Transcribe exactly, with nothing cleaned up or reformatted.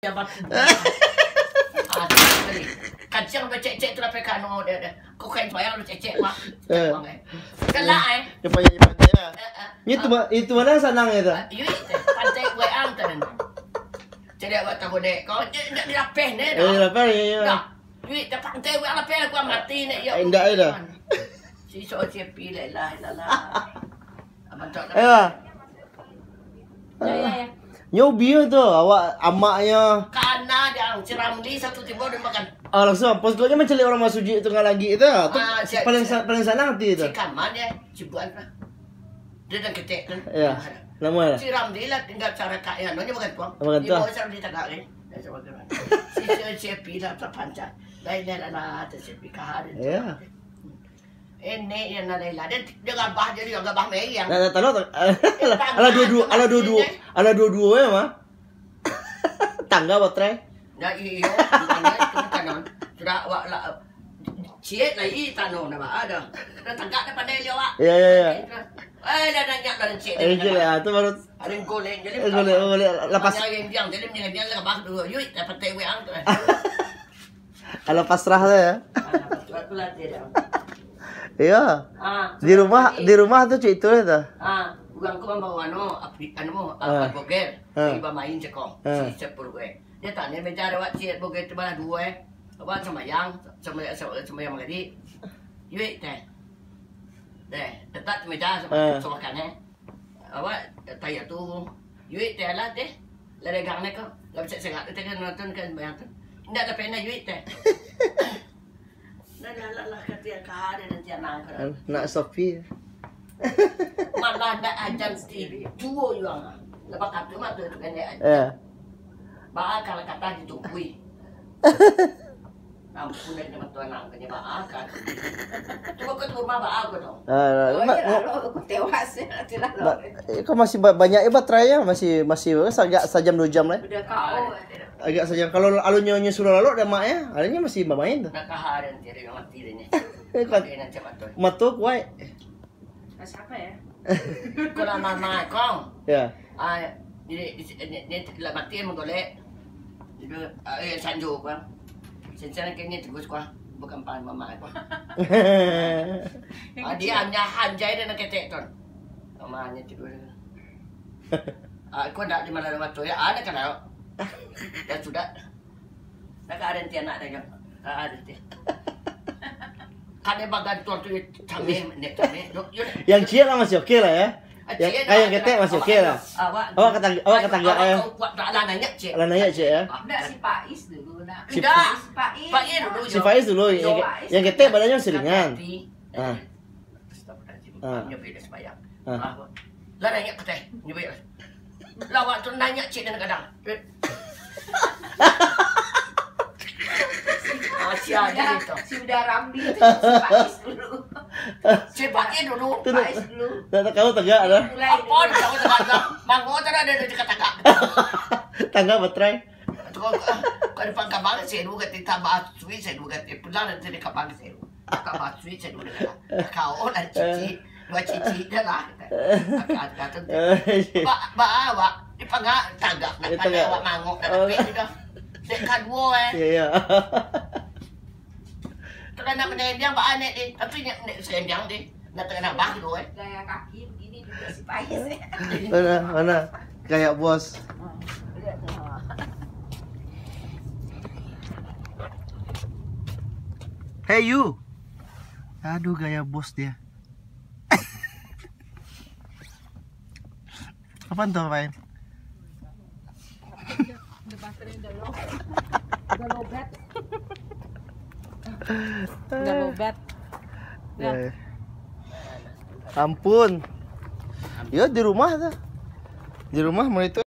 Ya batu. Ah, sekali. Kacang becek-cek tu lah pekan no dia dia. Kau kain bayang lu cek-cek mah. Kelak eh. Yang panjang-panjang ya. Itu itu mana senang itu? Yui, pantai weang tu. Jadi awak tahu dek. Kau nak dirapeh ni dah. Eh, lapar ya. Yui, tak pantai weang lapeh aku mati ni. Ya. Enggak ada. Si so cepi lah lah lah. Abang tak. Eh. Ya ya ya. Nyobi tu awak amaknya. Karena dia orang Ciramli satu timur dia makan. Ah langsung pos dia macam orang masuk je tengah lagi itu. Tu Ah, si- paling si- paling senang tu itu. Si Kaman dia cibuan lah. Dia dah ketek kan. Ya. Lama lah. Ciramli lah tinggal cara kaya. Dia makan tuang. Makan Dia tuang. bawa Ciramli tak kaya. Dia coba kena. Si si cepi lah terpanjang. Lain lain lah tu cepi kahar. Ya. Ini yang lain-lain. Dia dia gabah jadi yang gabah merah. Nah, tahu tak? Ala dua-dua, ala dua-dua, ala dua-dua ya mah. Tangga baterai. Nah iyo, tangga itu kanon. Sudah awak lah. Ciet lagi tanon nama ada. Dan tangga depan dia awak. Ya ya ya. Eh dah nanya dah ciet. Eh gila ya, tu baru. Ada yang goleng jadi. Boleh boleh lepas. Ada yang biang jadi yang biang gabah dulu. Yui dapat teh weang tu. Ala pasrah tu ya. Aku latih dia. Iya. Ah. Di rumah di rumah tu cik itu tu. Ah, bukan aku membawa ano, api anu mo, Ah. boger. Ah. Iba main cekong. Ah. Si sepur gue. Dia tanya meja awak ciet boger tu bala dua eh. Awak sama yang sama sama yang magadi. Yui teh. Deh, tetap meja Ah. sama sama kan eh. Awak tanya tu. Yui teh lah teh. Lare gang ne ko. Lah cek sengat teh kan nonton kan bayang tu. Ndak ada pena yui teh. Nah, lah lah lah kata kahar dan jangan kan. Nak Sophie. Malah nak ajan sendiri. Dua yang. Lepas kata mah tu kan dia. Ya. Ba kalau kata ditungui. Ampun dah nama tuan nak kena ba kan. Cuba ke rumah ba aku tu. Ah, Oh ya, aku tewas nanti lah. kau masih ba- banyak ya baterai ya, masih masih agak sejam dua jam lah. Udah kau. Agak sejam. Kalau alunya suruh lalu ada mak ya, alanya masih bermain tu. Nak kahar dan tiada yang mati dia ni. Kau Dia nak cepat tu. matu kuat. Siapa ya? Kau nak mama kau. Ya. Ah, ni ni ni lah mati emang golek. Itu eh sanjo kau. Secara kini terus kau bukan pan mama kau. Ah dia hanya hanjai dan nak ketek ton. Mamanya tidur. Ah kau nak di mana rumah tu ya? Ada kan awak? Ya sudah. Nak ada nanti anak dah kan? Ada nanti. Kan bagan tuan tu kami nek kami. Yang cia lah masih okey lah ya. Yang kayak ketek masih okey lah. Awak kata awak kata enggak ya. Awak tak lah nanya cik. Lah nanya cik ya. Enggak si Pais dulu nak. Si Tidak. Pais. Pak Ye dulu. Si Faiz dulu yang, yang ketek badannya seringan. Ah. Ah. Ah. Nyobi dah sembahyang. Ah. Ah. Lah nanya ke teh. Nyobi. Lah waktu nanya cik dan kadang. Ah, sia dia itu. Si udah Ramli itu si Pais dulu. Cik Pak Ye dulu. Tu Pais dulu. tak tahu tegak dah. Mulai Apa dia tahu tegak. Manggo tak ada di dekat-dekat. Tangga baterai. Kau kau depan kabang saya dulu kata tambah suwi saya dulu kata pulang nanti di kabang saya. Kabang suwi saya dulu kata. Kau nak cici, dua cici dah lah. Kata kata. Ba ba awak di pangga tagak nak pada awak mangok nak tapi dah. Dekat dua eh. Ya ya. Kalau nak mendiang ba anek di tapi nak sendiang di. Nak tengah bah dulu eh. gaya kaki begini juga si Pais. Mana mana kayak bos. Hey you. Aduh gaya bos dia. Kapan tuh main? Udah lobat. Udah lobat. Eh. Ampun. Ya di rumah tuh. Di rumah mau itu.